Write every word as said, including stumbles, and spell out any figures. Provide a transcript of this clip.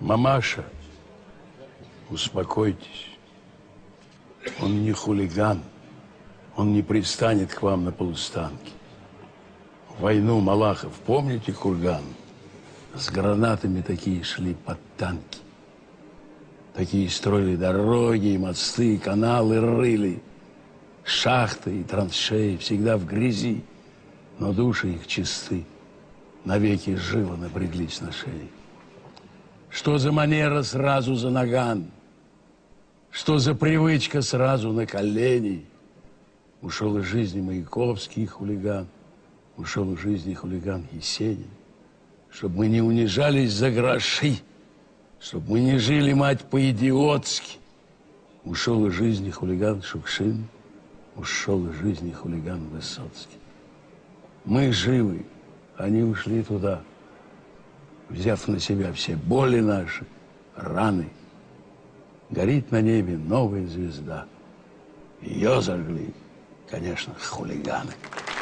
Мамаша, успокойтесь. Он не хулиган. Он не пристанет к вам на полустанке. В войну Малахов, помните курган? С гранатами такие шли под танки. Такие строили дороги, и мосты, и каналы рыли. Шахты и траншеи всегда в грязи. Но души их чисты. Навеки живо напряглись на шее. Что за манера сразу за наган? Что за привычка сразу на колени? Ушел из жизни Маяковский хулиган, ушел из жизни хулиган Есенин. Чтоб мы не унижались за гроши, чтоб мы не жили, мать, по-идиотски. Ушел из жизни хулиган Шукшин, ушел из жизни хулиган Высоцкий. Мы живы, они ушли туда, взяв на себя все боли наши, раны. Горит на небе новая звезда. Ее зажгли, конечно, хулиганы.